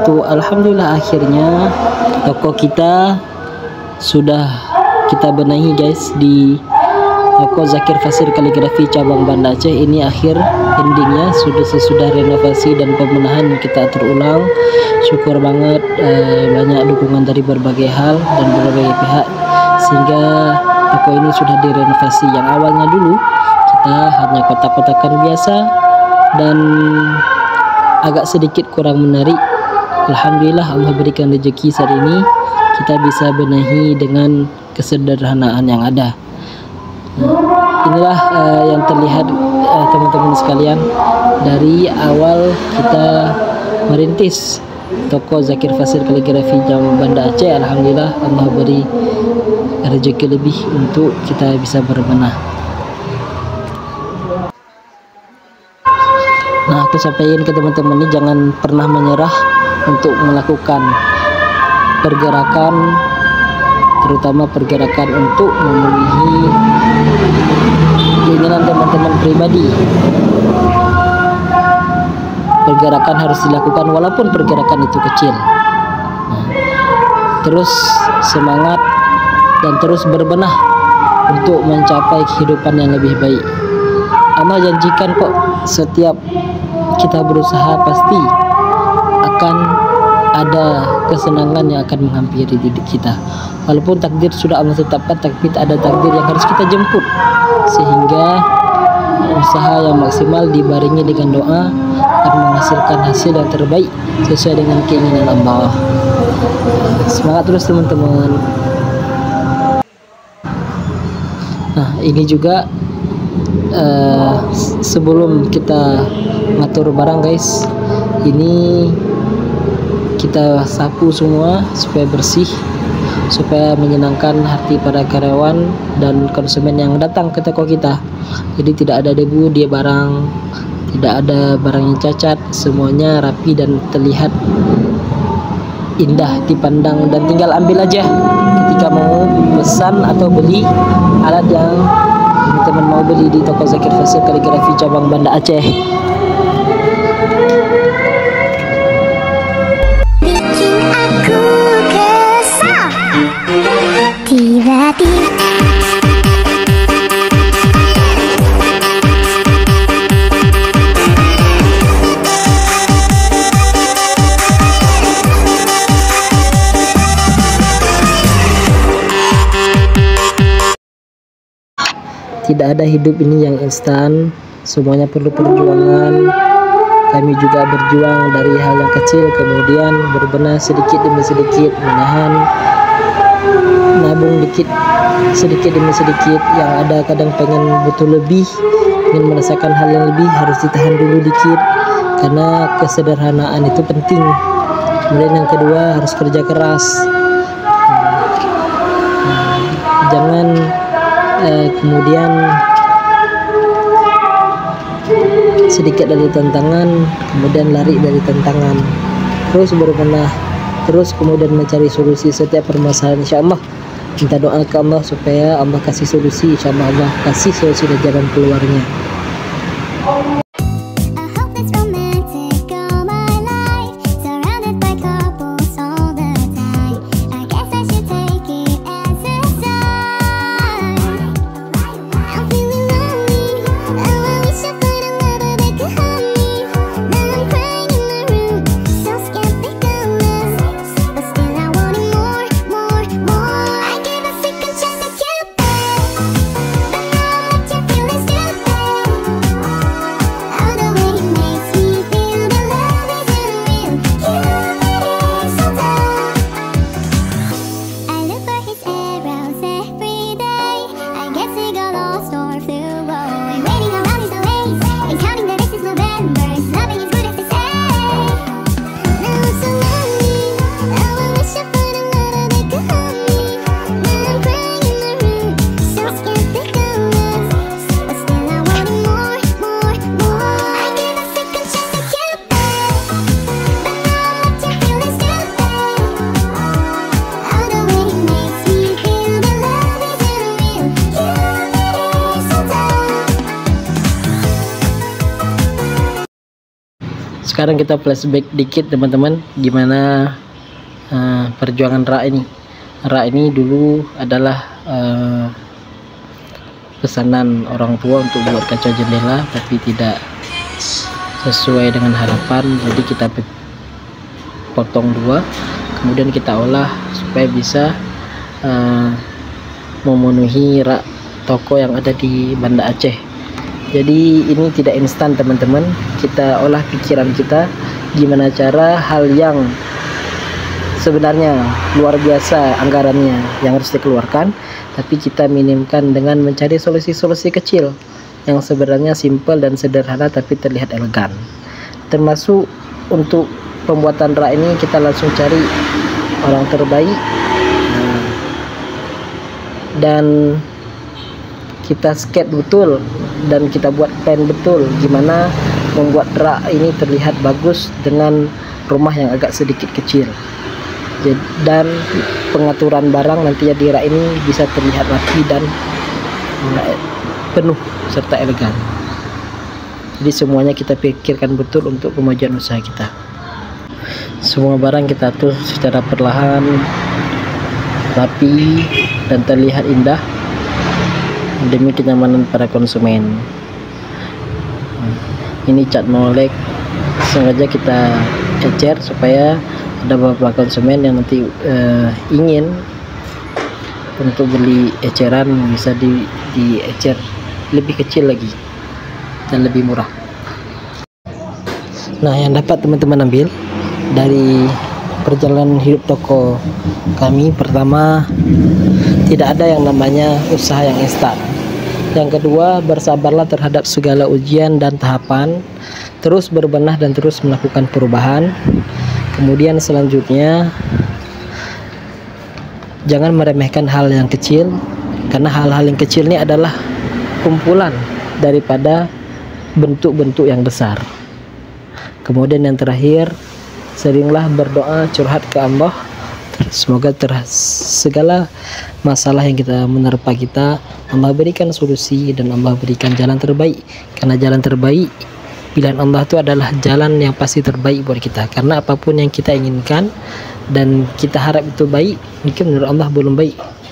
wabarakatuh. Alhamdulillah akhirnya toko kita sudah kita benahi guys di toko Zakir Fasir Kaligrafi cabang Banda Aceh. Ini akhir endingnya, sudah renovasi dan pembenahan kita atur ulang. Syukur banget banyak dukungan dari berbagai hal dan berbagai pihak sehingga toko ini sudah direnovasi. Yang awalnya dulu kita hanya kotak-kotakan biasa dan agak sedikit kurang menarik. Alhamdulillah Allah berikan rezeki saat ini kita bisa benahi dengan kesederhanaan yang ada. Inilah yang terlihat teman-teman sekalian dari awal kita merintis toko Zakir Fasir Kaligrafi cabang Banda Aceh. Alhamdulillah Allah beri rezeki lebih untuk kita bisa berbenah. Nah, aku sampaikan ke teman-teman ini jangan pernah menyerah untuk melakukan pergerakan, terutama pergerakan untuk memenuhi keinginan teman-teman pribadi. Pergerakan harus dilakukan walaupun pergerakan itu kecil. Nah, terus semangat dan terus berbenah untuk mencapai kehidupan yang lebih baik. Allah janjikan kok setiap kita berusaha pasti akan ada kesenangan yang akan menghampiri diri kita. Walaupun takdir sudah Allah tetapkan, tapi ada takdir yang harus kita jemput, sehingga usaha yang maksimal dibarengi dengan doa akan menghasilkan hasil yang terbaik sesuai dengan keinginan Allah. Semangat terus teman-teman. Nah, ini juga sebelum kita ngatur barang guys, ini kita sapu semua supaya bersih, supaya menyenangkan hati para karyawan dan konsumen yang datang ke toko kita. Jadi tidak ada debu di barang, tidak ada barang yang cacat, semuanya rapi dan terlihat indah dipandang, dan tinggal ambil aja ketika mau pesan atau beli alat yang teman-teman mau beli di toko Zakir Fasir Kaligrafi cabang Banda Aceh. Tidak ada hidup ini yang instan, semuanya perlu perjuangan. Kami juga berjuang dari hal yang kecil, kemudian berbenah sedikit demi sedikit, menahan, nabung sedikit demi sedikit. Yang ada kadang pengen butuh lebih, ingin merasakan hal yang lebih, harus ditahan dulu dikit, karena kesederhanaan itu penting. Kemudian yang kedua harus kerja keras. Jangan kemudian sedikit dari tantangan kemudian lari dari tantangan, terus berbenah, terus kemudian mencari solusi setiap permasalahan. Insyaallah minta doa ke Allah supaya Allah kasih solusi. Insyaallah Allah kasih solusi dan jalan keluarnya. Sekarang kita flashback dikit teman-teman, gimana perjuangan Ra ini. Ra ini dulu adalah pesanan orang tua untuk buat kaca jendela, tapi tidak sesuai dengan harapan, jadi kita potong dua, kemudian kita olah supaya bisa memenuhi rak toko yang ada di Banda Aceh. Jadi ini tidak instan teman-teman, kita olah pikiran kita gimana cara hal yang sebenarnya luar biasa anggarannya yang harus dikeluarkan, tapi kita minimkan dengan mencari solusi-solusi kecil yang sebenarnya simpel dan sederhana tapi terlihat elegan. Termasuk untuk pembuatan rak ini kita langsung cari orang terbaik dan kita skate betul dan kita buat plan betul gimana membuat rak ini terlihat bagus dengan rumah yang agak sedikit kecil, dan pengaturan barang nantinya di rak ini bisa terlihat rapi dan penuh serta elegan. Jadi semuanya kita pikirkan betul untuk kemajuan usaha kita. Semua barang kita atur secara perlahan, rapi dan terlihat indah demi kenyamanan para konsumen. Ini cat molek sengaja kita ecer supaya ada beberapa konsumen yang nanti ingin untuk beli eceran bisa diecer lebih kecil lagi dan lebih murah. Nah, yang dapat teman-teman ambil dari perjalanan hidup toko kami, pertama, tidak ada yang namanya usaha yang instan. Yang kedua, bersabarlah terhadap segala ujian dan tahapan, terus berbenah dan terus melakukan perubahan. Kemudian selanjutnya, jangan meremehkan hal yang kecil, karena hal-hal yang kecil ini adalah kumpulan daripada bentuk-bentuk yang besar. Kemudian yang terakhir, seringlah berdoa, curhat ke Allah, semoga segala masalah yang kita menerpa kita, Allah berikan solusi dan Allah berikan jalan terbaik, karena jalan terbaik pilihan Allah itu adalah jalan yang pasti terbaik buat kita. Karena apapun yang kita inginkan dan kita harap itu baik, mungkin menurut Allah belum baik,